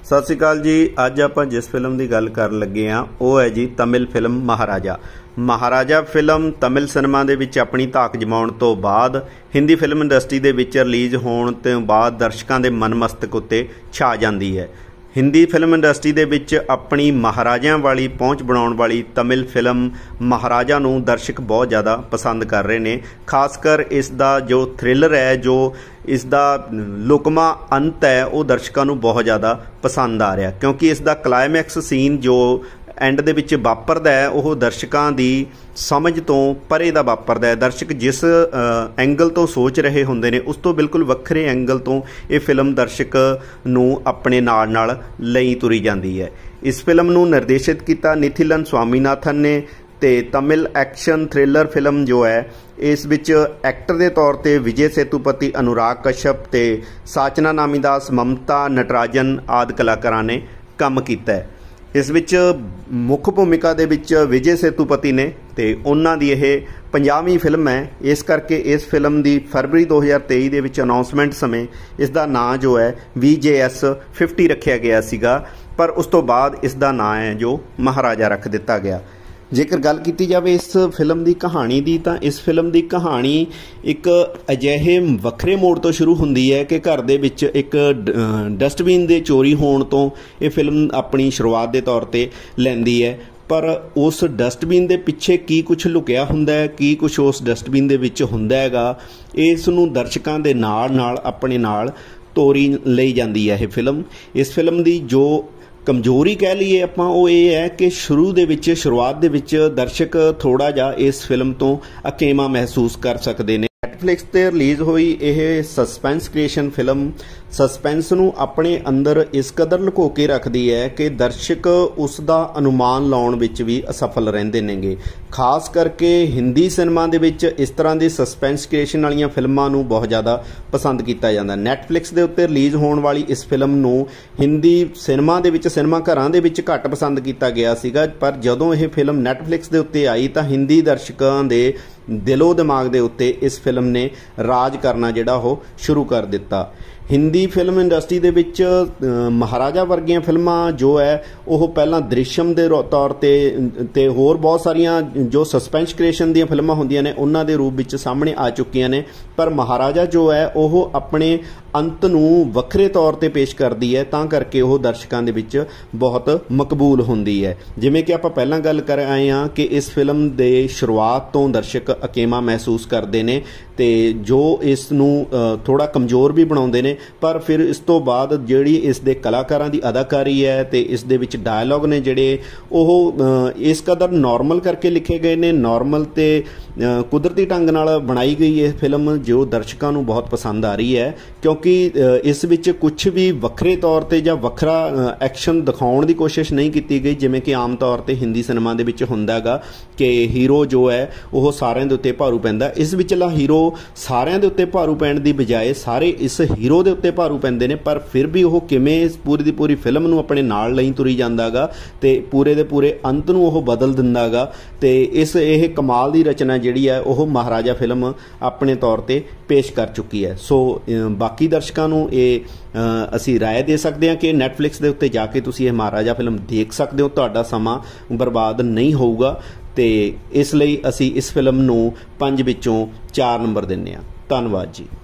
सत श्री अकाल जी। अज आपां जिस फिल्म की गल कर लगे हाँ वो है जी Tamil film Maharaja. Maharaja film Tamil cinema दे विच अपनी धाक जमाउण तो बाद हिंदी फिल्म इंडस्ट्री दे विच रिलीज़ होण तो बाद दर्शकों के मन मस्तक उत्ते छा जाती है। हिंदी फिल्म इंडस्ट्री दे विच अपनी महाराजा वाली पहुँच बनाउण वाली तमिल फिल्म महाराजा नूं दर्शक बहुत ज़्यादा पसंद कर रहे हैं। खासकर इसका जो थ्रिलर है, जो इसका लुकमा अंत है, वो दर्शकों नूं बहुत ज़्यादा पसंद आ रहा, क्योंकि इसका क्लाइमैक्स सीन जो एंड दे विच वापरदा है वो दर्शकों की समझ तो परे दा वापरदा है। दर्शक जिस एंगल तो सोच रहे होंदे ने उस तो बिल्कुल वक्रे एंगल तो ये फिल्म दर्शक नूं अपने नाल लई तुरी जाती है। इस फिल्म नूं निर्देशित किया निथिलन स्वामीनाथन ने ते तमिल एक्शन थ्रिलर फिल्म जो है इस विच एक्टर के तौर पर विजय सेतुपति, अनुराग कश्यप ते साचना नामीदास, ममता नटराजन आदि कलाकारां ने काम किया है। इस विच मुख भूमिका दे विच विजय सेतुपति ने ते उन्हां दी यह 50वीं फिल्म है। इस करके इस फिल्म की फरवरी 2023 दे विच अनाउंसमेंट समय इसका नाम जो है VJS 50 रखा गया सीगा, पर उस तो बाद इसका नाम है जो महाराजा रख दिता गया। जेकर गल की जाए इस फिल्म की कहानी की, तो इस फिल्म की कहानी एक अजिहे वक्रे मोड़ तो शुरू होंदी है कि घर दे विच एक डस्टबिन के चोरी होने तो ये फिल्म अपनी शुरुआत के तौर पर लैंदी है। पर उस डस्टबिन के पिछे की कुछ लुकिया हुंदा है, की कुछ उस डस्टबिन के विच हुंदा हैगा, इस नूं दर्शकों के नाल अपने नाल तोरी लई जाती है। ये फिल्म इस फिल्म की जो कमजोरी कह लीए आपां वो ये है कि शुरुआत दे विच दर्शक थोड़ा जा इस फिल्म तो अकेमा महसूस कर सकते हैं। नैटफ्लिक्स ते रिलीज़ हुई यह सस्पेंस क्रिएशन फिल्म सस्पेंस नूं अपने अंदर इस कदर लुको के रखती है कि दर्शक उसका अनुमान लाउण विच भी असफल रहिंदे नेगे। खास करके हिंदी सिनेमा दे विच इस तरह की सस्पेंस क्रिएशन वाली फिल्मां नूं बहुत ज़्यादा पसंद किया जाता। नैटफ्लिक्स के उत्ते रिलीज़ होने वाली इस फिल्म नूं हिंदी सिनेमा दे विच सिनेमा घरां दे विच घट पसंद किया गया सीगा, पर जदों यह फिल्म नैटफ्लिक्स के उत्ते आई तो हिंदी दर्शकों के दिलो दिमाग के उत्ते इस फिल्म ने राज करना जिहड़ा वो शुरू कर दिता। हिंदी फिल्म इंडस्ट्री दे विच महाराजा वर्गियां फिल्मां जो है वो पहला दृश्यम के तौर ते होर बहुत सारिया जो सस्पेंस क्रिएशन दी फिल्मां होंदियां ने उन्हां दे रूप विच सामने आ चुकियां ने, पर महाराजा जो है वो अपने अंत नूं वखरे तौर पर पेश करती है, तां करके वो दर्शकों दे विच बहुत मकबूल होंदी है। जिवें कि आपां पहलां गल कर आए हाँ कि इस फिल्म दे शुरुआत तो दर्शक अकेमा महसूस करते हैं ते जो इस नूं थोड़ा कमज़ोर भी बनाउंदे ने, पर फिर इस तो बाद जिहड़ी इस दे कलाकारां दी अदाकारी है ते इस दे विच डायलॉग ने जिहड़े ओह इस कदर नॉर्मल करके लिखे गए ने, नॉर्मल ते कुदरती ढंग नाल बनाई गई है फिल्म जो दर्शकों नूं बहुत पसंद आ रही है, क्योंकि इस विच कुछ भी वखरे तौर पर जां वखरा एक्शन दिखाउण दी कोशिश नहीं की गई जिवें कि आम तौर पर हिंदी सिनेमा दे विच हुंदा गा कि हीरो जो है वह सारिਆਂ ਦੇ ਉੱਤੇ ਭਾਰੂ ਪੈਂਦਾ। इस विचला हीरो सारिਆਂ ਦੇ ਉੱਤੇ ਭਾਰੂ ਪੈਣ ਦੀ ਬਜਾਏ ਸਾਰੇ इस हीरो ਦੇ ਉੱਤੇ ਭਾਰੂ ਪੈਂਦੇ ਨੇ, पर फिर भी ਉਹ ਕਿਵੇਂ पूरी ਦੀ पूरी ਫਿਲਮ ਨੂੰ ਆਪਣੇ ਨਾਲ ਲਈ ਤੁਰੀ ਜਾਂਦਾ ਗਾ ਤੇ ਪੂਰੇ ਦੇ ਪੂਰੇ ਅੰਤ ਨੂੰ ਉਹ ਬਦਲ ਦਿੰਦਾ ਗਾ। ਤੇ ਇਸ ਇਹ ਕਮਾਲ ਦੀ ਰਚਨਾ ਜਿਹੜੀ ਹੈ ਉਹ ਮਹਾਰਾਜਾ ਫਿਲਮ ਆਪਣੇ ਤੌਰ ਤੇ ਪੇਸ਼ ਕਰ ਚੁੱਕੀ ਹੈ। ਸੋ ਬਾਕੀ ਦਰਸ਼ਕਾਂ ਨੂੰ ਇਹ ਅਸੀਂ ਰਾਏ ਦੇ ਸਕਦੇ ਹਾਂ ਕਿ ਨੈਟਫਲਿਕਸ ਦੇ ਉੱਤੇ ਜਾ ਕੇ ਤੁਸੀਂ ਇਹ ਮਹਾਰਾਜਾ ਫਿਲਮ ਦੇਖ ਸਕਦੇ ਹੋ, ਤੁਹਾਡਾ ਸਮਾਂ ਬਰਬਾਦ ਨਹੀਂ ਹੋਊਗਾ। ਤੇ ਇਸ ਲਈ ਅਸੀਂ ਇਸ ਫਿਲਮ ਨੂੰ 5 ਵਿੱਚੋਂ 4 ਨੰਬਰ ਦਿੰਦੇ ਹਾਂ। ਧੰਨਵਾਦ ਜੀ।